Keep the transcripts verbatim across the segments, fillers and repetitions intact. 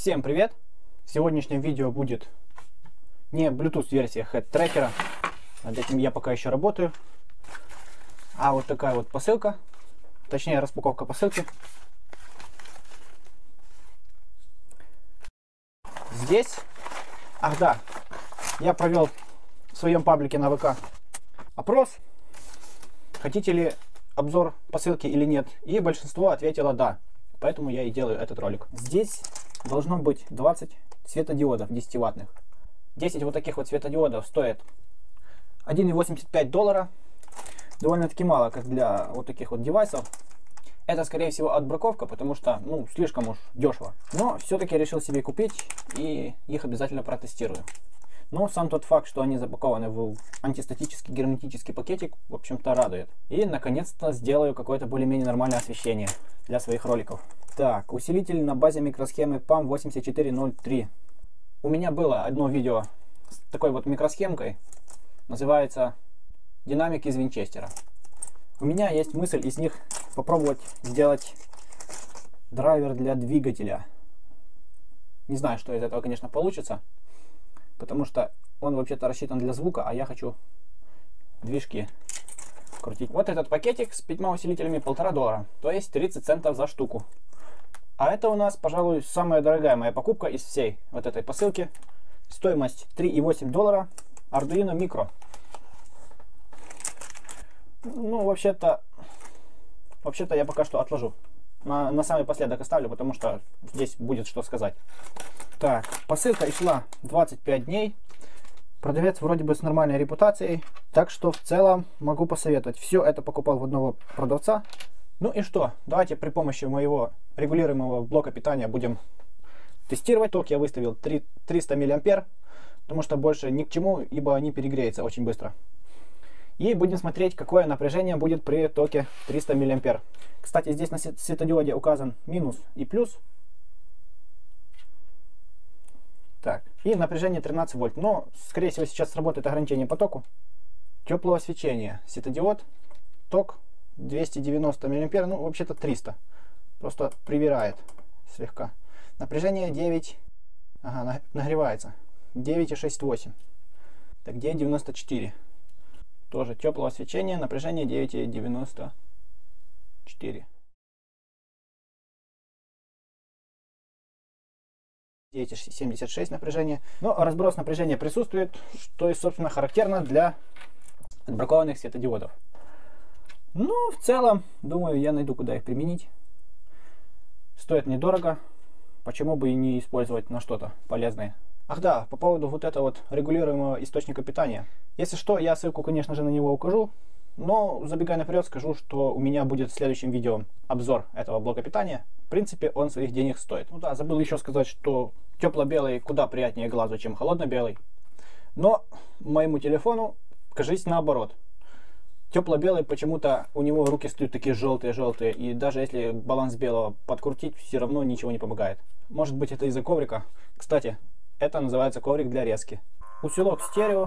Всем привет! В сегодняшнем видео будет не Bluetooth версия Head Tracker, над этим я пока еще работаю, а вот такая вот посылка, точнее распаковка посылки. Здесь, ах да, я провел в своем паблике на ВК опрос, хотите ли обзор посылки или нет, и большинство ответило да, поэтому я и делаю этот ролик. Здесь должно быть двадцать светодиодов десятиваттных. десять вот таких вот светодиодов стоит один и восемьдесят пять доллара. Довольно-таки мало, как для вот таких вот девайсов. Это, скорее всего, отбраковка, потому что, ну, слишком уж дешево. Но все-таки решил себе купить и их обязательно протестирую. Но сам тот факт, что они запакованы в антистатический герметический пакетик, в общем-то, радует. И, наконец-то, сделаю какое-то более-менее нормальное освещение для своих роликов. Так, усилитель на базе микросхемы пам восемьдесят четыре ноль три. У меня было одно видео с такой вот микросхемкой. Называется «Динамик из Винчестера». У меня есть мысль из них попробовать сделать драйвер для двигателя. Не знаю, что из этого, конечно, получится. Потому что он вообще-то рассчитан для звука, а я хочу движки крутить. Вот этот пакетик с пятьма усилителями полтора доллара. То есть тридцать центов за штуку. А это у нас, пожалуй, самая дорогая моя покупка из всей вот этой посылки. Стоимость три и восемь доллара. Arduino Micro. Ну, вообще-то, вообще-то я пока что отложу. На, на самый последок оставлю, потому что здесь будет что сказать. Так, посылка шла двадцать пять дней. Продавец вроде бы с нормальной репутацией. Так что в целом могу посоветовать. Все это покупал в одного продавца. Ну и что? Давайте при помощи моего регулируемого блока питания будем тестировать. Ток я выставил триста миллиампер. Потому что больше ни к чему, ибо они перегреются очень быстро. И будем смотреть, какое напряжение будет при токе триста миллиампер. Кстати, здесь на светодиоде указан минус и плюс. Так, и напряжение тринадцать вольт. Но, скорее всего, сейчас сработает ограничение по току. Теплого свечения. Светодиод. Ток двести девяносто миллиампер. Ну, вообще-то триста. Просто привирает слегка. Напряжение девять. Ага, нагревается. девять и шесть восемь. Так, где девяносто четыре? Тоже теплого свечения. Напряжение девять и девяносто четыре. девять и семьдесят шесть напряжение. Но разброс напряжения присутствует, что и, собственно, характерно для отбракованных светодиодов. Ну, в целом, думаю, я найду, куда их применить. Стоит недорого. Почему бы и не использовать на что-то полезное. Ах да, по поводу вот этого вот регулируемого источника питания. Если что, я ссылку, конечно же, на него укажу. Но, забегая наперед, скажу, что у меня будет в следующем видео обзор этого блока питания. В принципе, он своих денег стоит. Ну да, забыл еще сказать, что тепло-белый куда приятнее глазу, чем холодно-белый. Но моему телефону, кажись, наоборот. Тепло-белый, почему-то у него руки стоят такие желтые-желтые. И даже если баланс белого подкрутить, все равно ничего не помогает. Может быть, это из-за коврика. Кстати, это называется коврик для резки. Усилок стерео.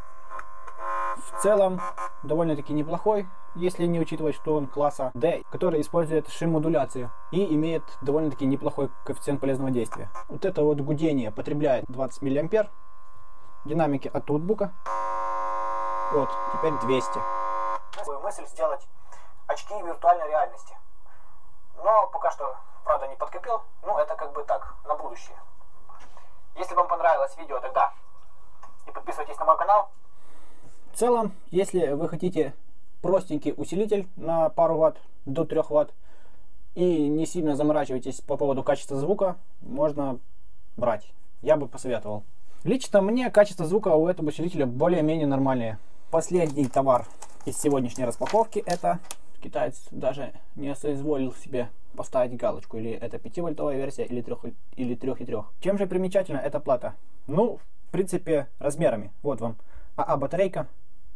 В целом, довольно-таки неплохой, если не учитывать, что он класса D, который использует шим-модуляцию и имеет довольно-таки неплохой коэффициент полезного действия. Вот это вот гудение потребляет двадцать миллиампер. Динамики от ноутбука. Вот, теперь двести. Свою мысль сделать очки виртуальной реальности. Но пока что, правда, не подкопил. Ну, это как бы так, на будущее. Если вам понравилось видео, тогда и подписывайтесь на мой канал. В целом, если вы хотите простенький усилитель на пару ватт до трёх ватт и не сильно заморачиваетесь по поводу качества звука, можно брать. Я бы посоветовал. Лично мне качество звука у этого усилителя более-менее нормальное. Последний товар из сегодняшней распаковки — это китаец даже не соизволил себе поставить галочку, или это пятивольтовая версия, или трех, или трех и трех. Чем же примечательна эта плата? Ну, в принципе, размерами. Вот вам АА батарейка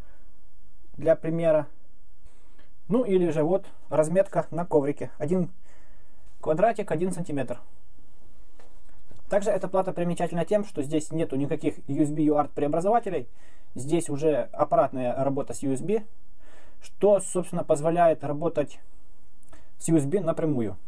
для примера. Ну или же вот разметка на коврике. Один квадратик, один сантиметр. Также эта плата примечательна тем, что здесь нету никаких ю эс би ю арт преобразователей. Здесь уже аппаратная работа с ю эс би, что, собственно, позволяет работать с ю эс би напрямую.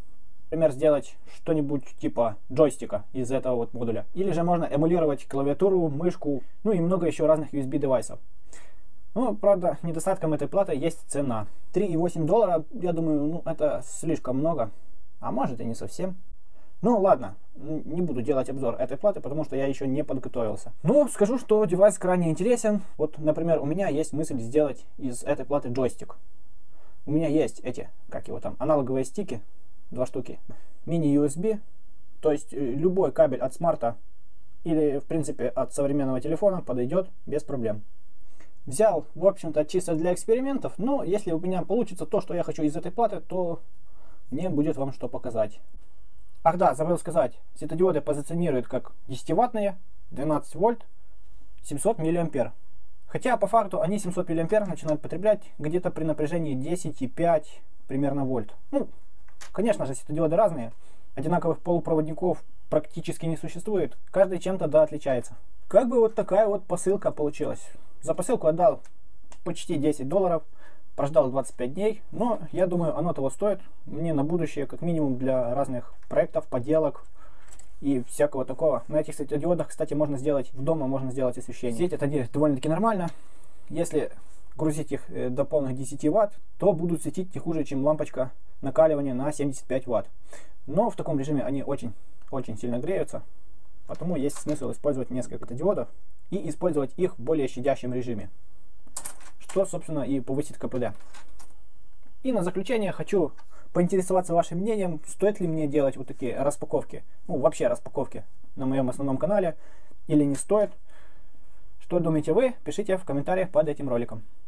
Например, сделать что-нибудь типа джойстика из этого вот модуля. Или же можно эмулировать клавиатуру, мышку, ну и много еще разных ю эс би девайсов. Ну, правда, недостатком этой платы есть цена. три и восемь доллара, я думаю, ну это слишком много. А может и не совсем. Ну ладно, не буду делать обзор этой платы, потому что я еще не подготовился. Но скажу, что девайс крайне интересен. Вот, например, у меня есть мысль сделать из этой платы джойстик. У меня есть эти, как его там, аналоговые стики, два штуки, мини-ю эс би, то есть любой кабель от смарта или, в принципе, от современного телефона подойдет без проблем. Взял, в общем-то, чисто для экспериментов, но если у меня получится то, что я хочу из этой платы, то мне будет вам что показать. Ах да, забыл сказать, светодиоды позиционируют как десятиваттные, двенадцать вольт, семьсот миллиампер. Хотя по факту они семьсот миллиампер начинают потреблять где-то при напряжении десять и пять примерно вольт. Ну, конечно же, светодиоды разные, одинаковых полупроводников практически не существует, каждый чем-то да отличается. Как бы вот такая вот посылка получилась. За посылку отдал почти десять долларов, прождал двадцать пять дней, но я думаю, оно того стоит. Мне на будущее, как минимум, для разных проектов, поделок и всякого такого. На этих светодиодах, кстати, можно сделать, в дома можно сделать освещение. Светят они довольно-таки нормально. Если грузить их до полных десяти ватт, то будут светить не хуже, чем лампочка накаливания на семьдесят пять ватт. Но в таком режиме они очень-очень сильно греются. Потому есть смысл использовать несколько светодиодов и использовать их в более щадящем режиме, что, собственно, и повысит ка пэ дэ. И на заключение хочу поинтересоваться вашим мнением, стоит ли мне делать вот такие распаковки, ну, вообще распаковки на моем основном канале, или не стоит. Что думаете вы? Пишите в комментариях под этим роликом.